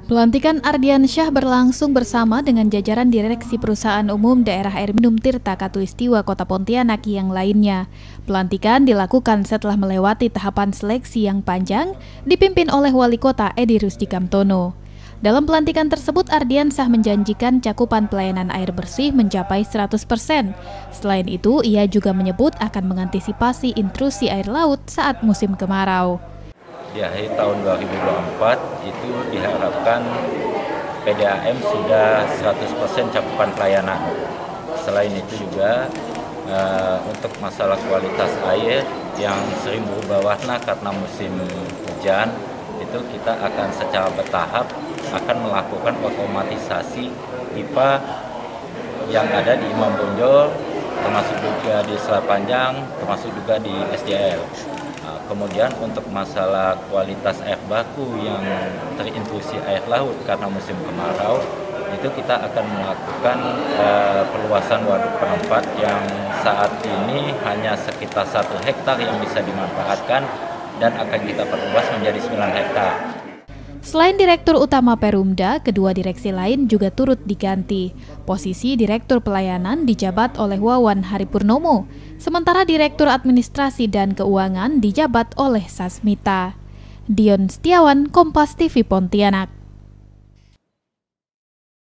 Pelantikan Ardiansyah berlangsung bersama dengan jajaran Direksi Perusahaan Umum Daerah Air Minum Tirta Katulistiwa Kota Pontianak yang lainnya. Pelantikan dilakukan setelah melewati tahapan seleksi yang panjang, dipimpin oleh Wali Kota Edi Rusdi Kamtono. Dalam pelantikan tersebut, Ardiansyah menjanjikan cakupan pelayanan air bersih mencapai 100%. Selain itu, ia juga menyebut akan mengantisipasi intrusi air laut saat musim kemarau. Di akhir tahun 2024 itu diharapkan PDAM sudah 100% cakupan pelayanan. Selain itu juga untuk masalah kualitas air yang sering berubah warna karena musim hujan, itu kita akan secara bertahap akan melakukan otomatisasi pipa yang ada di Imam Bonjol, termasuk juga di Selat Panjang, termasuk juga di SDL. Kemudian untuk masalah kualitas air baku yang terintrusi air laut karena musim kemarau, itu kita akan melakukan perluasan waduk penempat yang saat ini hanya sekitar 1 hektar yang bisa dimanfaatkan dan akan kita perluas menjadi 9 hektar. Selain Direktur Utama Perumda, kedua direksi lain juga turut diganti. Posisi Direktur Pelayanan dijabat oleh Wawan Haripurnomo, sementara Direktur Administrasi dan Keuangan dijabat oleh Sasmita. Dion Setiawan, Kompas TV Pontianak.